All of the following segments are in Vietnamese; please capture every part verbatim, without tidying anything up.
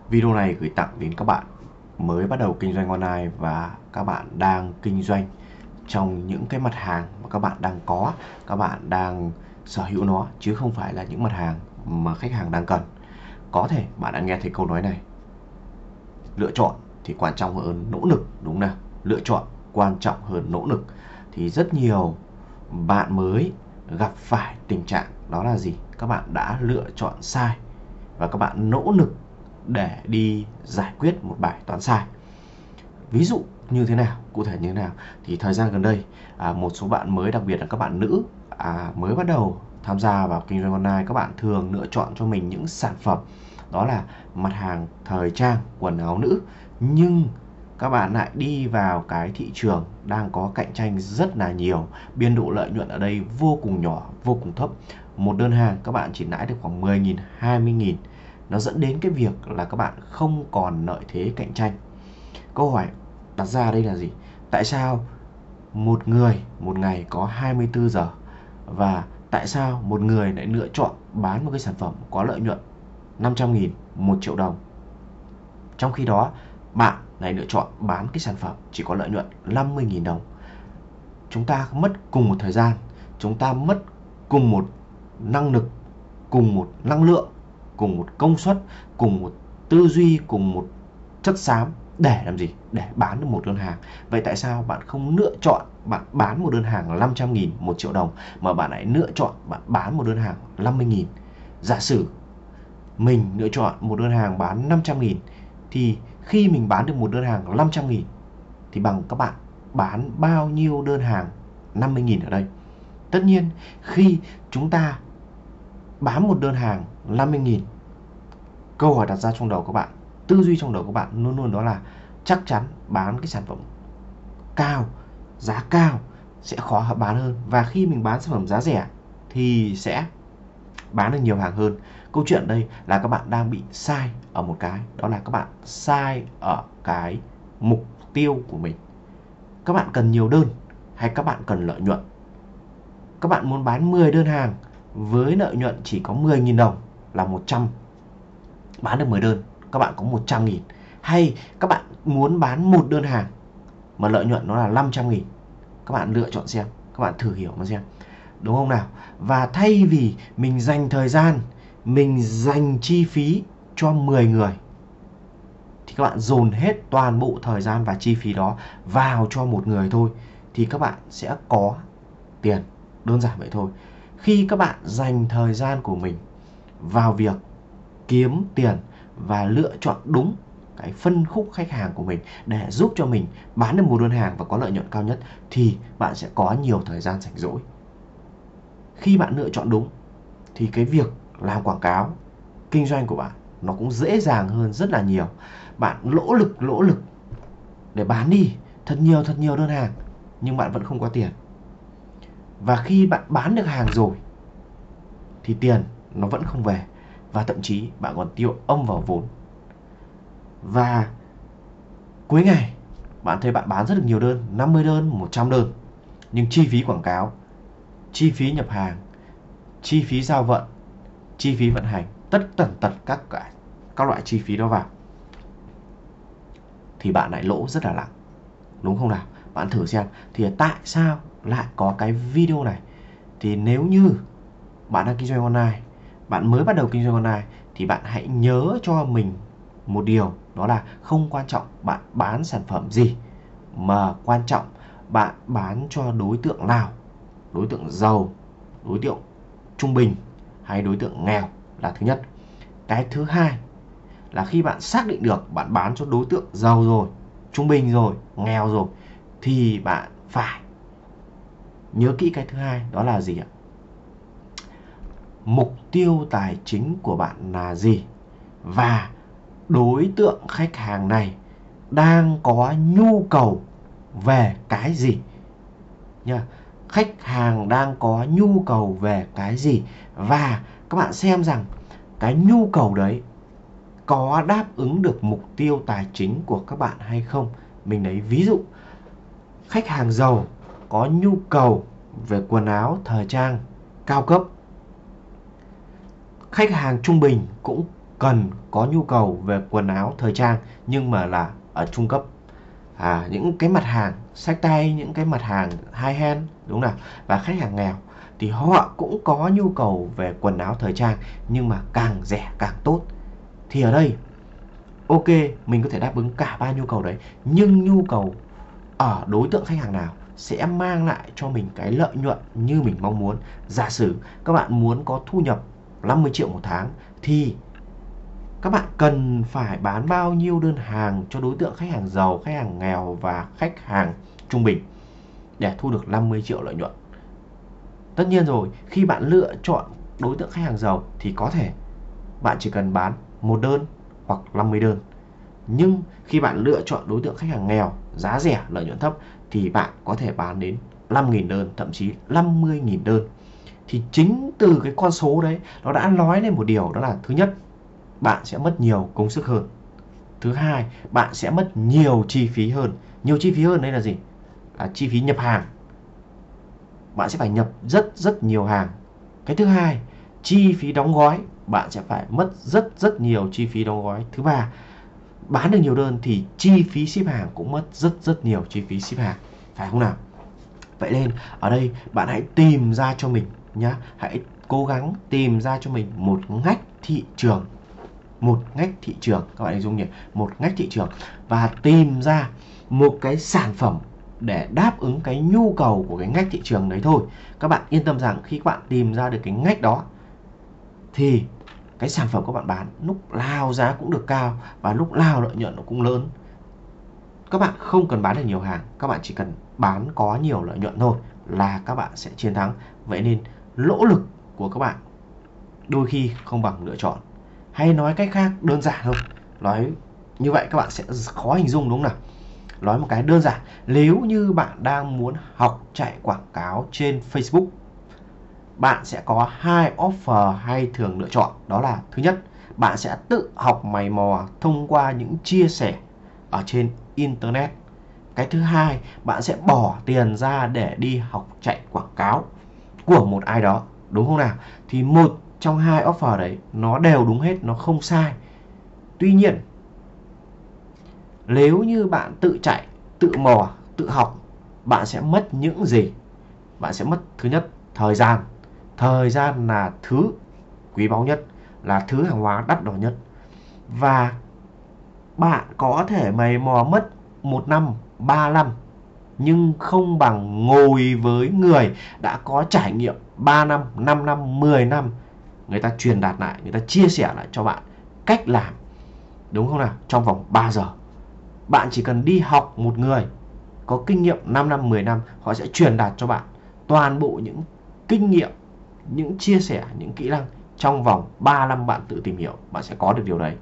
Video này gửi tặng đến các bạn mới bắt đầu kinh doanh online và các bạn đang kinh doanh trong những cái mặt hàng mà các bạn đang có, các bạn đang sở hữu nó, chứ không phải là những mặt hàng mà khách hàng đang cần. Có thể bạn đã nghe thấy câu nói này: lựa chọn thì quan trọng hơn nỗ lực, đúng nào? Lựa chọn quan trọng hơn nỗ lực. Thì rất nhiều bạn mới gặp phải tình trạng đó là gì? Các bạn đã lựa chọn sai và các bạn nỗ lực để đi giải quyết một bài toán sai. Ví dụ như thế nào, cụ thể như thế nào? Thì thời gian gần đây, à, một số bạn mới, đặc biệt là các bạn nữ à, mới bắt đầu tham gia vào kinh doanh online, các bạn thường lựa chọn cho mình những sản phẩm đó là mặt hàng thời trang, quần áo nữ, nhưng các bạn lại đi vào cái thị trường đang có cạnh tranh rất là nhiều, biên độ lợi nhuận ở đây vô cùng nhỏ, vô cùng thấp. Một đơn hàng các bạn chỉ lãi được khoảng mười nghìn, hai mươi nghìn. Nó dẫn đến cái việc là các bạn không còn lợi thế cạnh tranh. Câu hỏi đặt ra đây là gì? Tại sao một người một ngày có hai mươi tư giờ, và tại sao một người lại lựa chọn bán một cái sản phẩm có lợi nhuận năm trăm nghìn, một triệu đồng, trong khi đó bạn lại lựa chọn bán cái sản phẩm chỉ có lợi nhuận năm mươi nghìn đồng? Chúng ta mất cùng một thời gian, chúng ta mất cùng một năng lực, cùng một năng lượng, cùng một công suất, cùng một tư duy, cùng một chất xám để làm gì? Để bán được một đơn hàng. Vậy tại sao bạn không lựa chọn bạn bán một đơn hàng năm trăm nghìn, một triệu đồng, mà bạn lại lựa chọn bạn bán một đơn hàng năm mươi nghìn? Giả sử mình lựa chọn một đơn hàng bán năm trăm nghìn, thì khi mình bán được một đơn hàng năm trăm nghìn thì bằng các bạn bán bao nhiêu đơn hàng năm mươi nghìn ở đây? Tất nhiên khi chúng ta bán một đơn hàng năm mươi nghìn, câu hỏi đặt ra trong đầu các bạn, tư duy trong đầu các bạn luôn luôn đó là chắc chắn bán cái sản phẩm cao, giá cao sẽ khó bán hơn. Và khi mình bán sản phẩm giá rẻ thì sẽ bán được nhiều hàng hơn. Câu chuyện đây là các bạn đang bị sai ở một cái, đó là các bạn sai ở cái mục tiêu của mình. Các bạn cần nhiều đơn hay các bạn cần lợi nhuận? Các bạn muốn bán mười đơn hàng với lợi nhuận chỉ có mười nghìn đồng là một trăm, bán được mười đơn các bạn có một trăm nghìn, hay các bạn muốn bán một đơn hàng mà lợi nhuận nó là năm trăm nghìn? Các bạn lựa chọn xem, các bạn thử hiểu mà xem, đúng không nào? Và thay vì mình dành thời gian, mình dành chi phí cho mười người, thì các bạn dồn hết toàn bộ thời gian và chi phí đó vào cho một người thôi, thì các bạn sẽ có tiền. Đơn giản vậy thôi. Khi các bạn dành thời gian của mình vào việc kiếm tiền và lựa chọn đúng cái phân khúc khách hàng của mình để giúp cho mình bán được một đơn hàng và có lợi nhuận cao nhất, thì bạn sẽ có nhiều thời gian rảnh rỗi. Khi bạn lựa chọn đúng thì cái việc làm quảng cáo, kinh doanh của bạn nó cũng dễ dàng hơn rất là nhiều. Bạn lỗ lực lỗ lực để bán đi thật nhiều thật nhiều đơn hàng, nhưng bạn vẫn không có tiền. Và khi bạn bán được hàng rồi thì tiền nó vẫn không về, và thậm chí bạn còn tiêu âm vào vốn. Và cuối ngày bạn thấy bạn bán rất là nhiều đơn, năm mươi đơn, một trăm đơn, nhưng chi phí quảng cáo, chi phí nhập hàng, chi phí giao vận, chi phí vận hành, tất tần tật các cả các loại chi phí đó vào, thì bạn lại lỗ rất là nặng, đúng không nào? Bạn thử xem, thì tại sao lại có cái video này? Thì nếu như bạn đang kinh doanh online, bạn mới bắt đầu kinh doanh online, thì bạn hãy nhớ cho mình một điều, đó là không quan trọng bạn bán sản phẩm gì, mà quan trọng bạn bán cho đối tượng nào. Đối tượng giàu, đối tượng trung bình hay đối tượng nghèo là thứ nhất. Cái thứ hai là khi bạn xác định được bạn bán cho đối tượng giàu rồi, trung bình rồi, nghèo rồi, thì bạn phải nhớ kỹ cái thứ hai, đó là gì ạ? Mục tiêu tài chính của bạn là gì? Và đối tượng khách hàng này đang có nhu cầu về cái gì nha? Khách hàng đang có nhu cầu về cái gì? Và các bạn xem rằng cái nhu cầu đấy có đáp ứng được mục tiêu tài chính của các bạn hay không. Mình lấy ví dụ, khách hàng giàu có nhu cầu về quần áo thời trang cao cấp. Khách hàng trung bình cũng cần có nhu cầu về quần áo thời trang nhưng mà là ở trung cấp, à, những cái mặt hàng xách tay, những cái mặt hàng high hand, đúng nào, và khách hàng nghèo thì họ cũng có nhu cầu về quần áo thời trang nhưng mà càng rẻ càng tốt. Thì ở đây ok, mình có thể đáp ứng cả ba nhu cầu đấy, nhưng nhu cầu ở đối tượng khách hàng nào sẽ mang lại cho mình cái lợi nhuận như mình mong muốn. Giả sử các bạn muốn có thu nhập năm mươi triệu một tháng thì các bạn cần phải bán bao nhiêu đơn hàng cho đối tượng khách hàng giàu, khách hàng nghèo và khách hàng trung bình để thu được năm mươi triệu lợi nhuận. Tất nhiên rồi, khi bạn lựa chọn đối tượng khách hàng giàu thì có thể bạn chỉ cần bán một đơn hoặc năm mươi đơn. Nhưng khi bạn lựa chọn đối tượng khách hàng nghèo, giá rẻ, lợi nhuận thấp thì bạn có thể bán đến năm nghìn đơn, thậm chí năm mươi nghìn đơn. Thì chính từ cái con số đấy nó đã nói lên một điều, đó là thứ nhất, bạn sẽ mất nhiều công sức hơn. Thứ hai, bạn sẽ mất nhiều chi phí hơn. Nhiều chi phí hơn đây là gì? Là chi phí nhập hàng. Bạn sẽ phải nhập rất rất nhiều hàng. Cái thứ hai, chi phí đóng gói, bạn sẽ phải mất rất rất nhiều chi phí đóng gói. Thứ ba, bán được nhiều đơn thì chi phí ship hàng cũng mất rất rất nhiều chi phí ship hàng, phải không nào? Vậy nên ở đây bạn hãy tìm ra cho mình nhá, hãy cố gắng tìm ra cho mình một ngách thị trường, một ngách thị trường, các bạn hình dung nhỉ, một ngách thị trường, và tìm ra một cái sản phẩm để đáp ứng cái nhu cầu của cái ngách thị trường đấy thôi. Các bạn yên tâm rằng khi các bạn tìm ra được cái ngách đó thì cái sản phẩm các bạn bán lúc nào giá cũng được cao và lúc nào lợi nhuận nó cũng lớn. Các bạn không cần bán được nhiều hàng, các bạn chỉ cần bán có nhiều lợi nhuận thôi là các bạn sẽ chiến thắng. Vậy nên nỗ lực của các bạn đôi khi không bằng lựa chọn. Hay nói cách khác đơn giản hơn, nói như vậy các bạn sẽ khó hình dung đúng không nào? Nói một cái đơn giản, nếu như bạn đang muốn học chạy quảng cáo trên Facebook, bạn sẽ có hai offer hay thường lựa chọn. Đó là thứ nhất, bạn sẽ tự học mày mò thông qua những chia sẻ ở trên Internet. Cái thứ hai, bạn sẽ bỏ tiền ra để đi học chạy quảng cáo của một ai đó, đúng không nào? Thì một trong hai offer đấy nó đều đúng hết, nó không sai. Tuy nhiên, nếu như bạn tự chạy, tự mò, tự học, bạn sẽ mất những gì? Bạn sẽ mất thứ nhất, thời gian. Thời gian là thứ quý báu nhất, là thứ hàng hóa đắt đỏ nhất. Và bạn có thể mày mò mất một năm, ba năm, nhưng không bằng ngồi với người đã có trải nghiệm ba năm, năm năm, mười năm. Người ta truyền đạt lại, người ta chia sẻ lại cho bạn cách làm, đúng không nào? Trong vòng ba giờ. Bạn chỉ cần đi học một người có kinh nghiệm năm năm, mười năm, họ sẽ truyền đạt cho bạn toàn bộ những kinh nghiệm, những chia sẻ, những kỹ năng. Trong vòng ba năm bạn tự tìm hiểu, bạn sẽ có được điều đấy.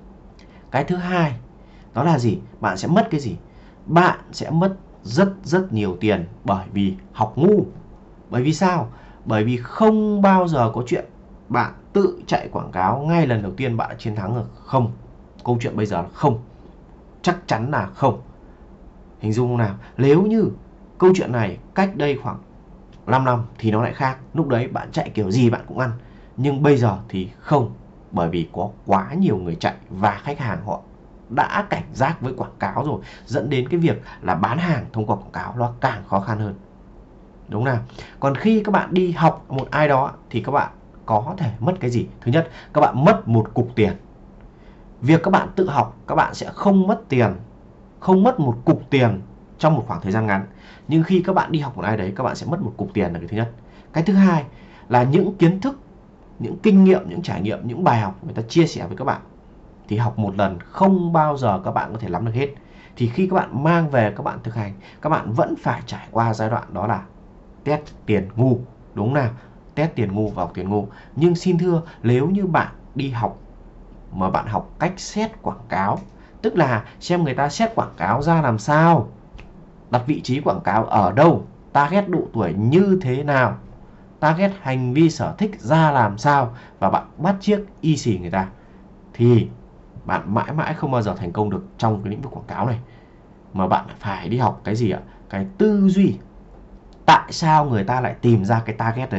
Cái thứ hai, đó là gì? Bạn sẽ mất cái gì? Bạn sẽ mất rất rất nhiều tiền bởi vì học ngu. Bởi vì sao? Bởi vì không bao giờ có chuyện bạn tự chạy quảng cáo ngay lần đầu tiên bạn đã chiến thắng rồi. Không. Câu chuyện bây giờ là không. Chắc chắn là không. Hình dung nào? Nếu như câu chuyện này cách đây khoảng năm năm thì nó lại khác. Lúc đấy bạn chạy kiểu gì bạn cũng ăn. Nhưng bây giờ thì không. Bởi vì có quá nhiều người chạy và khách hàng họ đã cảnh giác với quảng cáo rồi, dẫn đến cái việc là bán hàng thông qua quảng cáo nó càng khó khăn hơn, đúng nào? Còn khi các bạn đi học một ai đó thì các bạn có thể mất cái gì? Thứ nhất, các bạn mất một cục tiền. Việc các bạn tự học, các bạn sẽ không mất tiền, không mất một cục tiền trong một khoảng thời gian ngắn. Nhưng khi các bạn đi học một ai đấy, các bạn sẽ mất một cục tiền là cái thứ nhất. Cái thứ hai là những kiến thức, những kinh nghiệm, những trải nghiệm, những bài học người ta chia sẻ với các bạn thì học một lần không bao giờ các bạn có thể nắm được hết. Thì khi các bạn mang về các bạn thực hành, các bạn vẫn phải trải qua giai đoạn đó là test tiền ngu, đúng nào? Test tiền ngu và học tiền ngu. Nhưng xin thưa, nếu như bạn đi học mà bạn học cách xét quảng cáo, tức là xem người ta xét quảng cáo ra làm sao, đặt vị trí quảng cáo ở đâu, target độ tuổi như thế nào, target hành vi sở thích ra làm sao, và bạn bắt chước y xì người ta, thì bạn mãi mãi không bao giờ thành công được trong cái lĩnh vực quảng cáo này. Mà bạn phải đi học cái gì ạ? Cái tư duy. Tại sao người ta lại tìm ra cái target đấy? Tại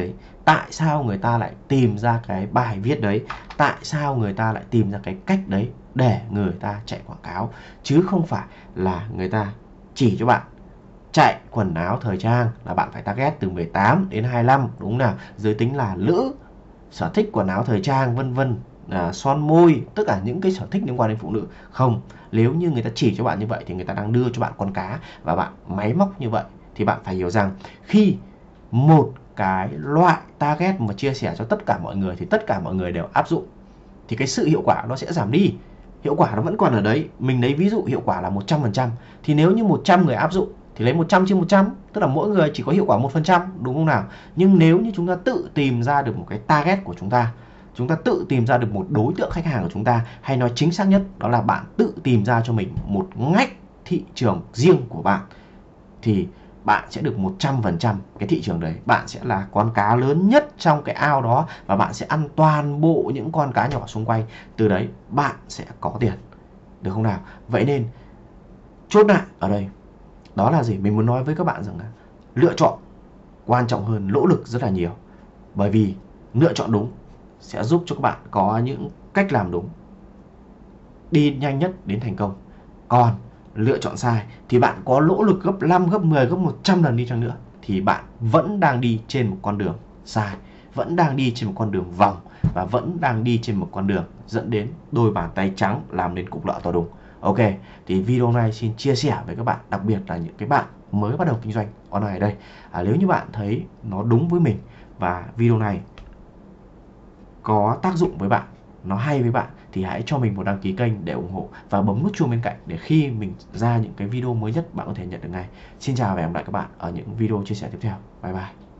tại sao người ta lại tìm ra cái bài viết đấy, tại sao người ta lại tìm ra cái cách đấy để người ta chạy quảng cáo, chứ không phải là người ta chỉ cho bạn chạy quần áo thời trang là bạn phải target từ mười tám đến hai mươi lăm, đúng không nào? Giới tính là nữ, sở thích quần áo thời trang vân vân, à, son môi, tất cả những cái sở thích liên quan đến phụ nữ. Không, nếu như người ta chỉ cho bạn như vậy thì người ta đang đưa cho bạn con cá và bạn máy móc như vậy. Thì bạn phải hiểu rằng khi một cái loại target mà chia sẻ cho tất cả mọi người thì tất cả mọi người đều áp dụng thì cái sự hiệu quả nó sẽ giảm đi. Hiệu quả nó vẫn còn ở đấy. Mình lấy ví dụ hiệu quả là một trăm phần trăm. Thì nếu như một trăm người áp dụng thì lấy một trăm trên một trăm, tức là mỗi người chỉ có hiệu quả một phần trăm, đúng không nào? Nhưng nếu như chúng ta tự tìm ra được một cái target của chúng ta, chúng ta tự tìm ra được một đối tượng khách hàng của chúng ta, hay nói chính xác nhất đó là bạn tự tìm ra cho mình một ngách thị trường riêng của bạn, thì bạn sẽ được một trăm phần trăm cái thị trường đấy. Bạn sẽ là con cá lớn nhất trong cái ao đó và bạn sẽ ăn toàn bộ những con cá nhỏ xung quanh. Từ đấy bạn sẽ có tiền, được không nào? Vậy nên chốt lại ở đây đó là gì? Mình muốn nói với các bạn rằng là lựa chọn quan trọng hơn nỗ lực rất là nhiều. Bởi vì lựa chọn đúng sẽ giúp cho các bạn có những cách làm đúng, đi nhanh nhất đến thành công. Còn lựa chọn sai thì bạn có nỗ lực gấp năm, gấp mười, gấp một trăm lần đi chăng nữa thì bạn vẫn đang đi trên một con đường sai, vẫn đang đi trên một con đường vòng và vẫn đang đi trên một con đường dẫn đến đôi bàn tay trắng làm nên cục lợ to đùng. Ok, thì video này xin chia sẻ với các bạn, đặc biệt là những cái bạn mới bắt đầu kinh doanh online ở đây. À, nếu như bạn thấy nó đúng với mình và video này có tác dụng với bạn, nó hay với bạn thì hãy cho mình một đăng ký kênh để ủng hộ và bấm nút chuông bên cạnh để khi mình ra những cái video mới nhất bạn có thể nhận được ngay. Xin chào và hẹn gặp lại các bạn ở những video chia sẻ tiếp theo. Bye bye.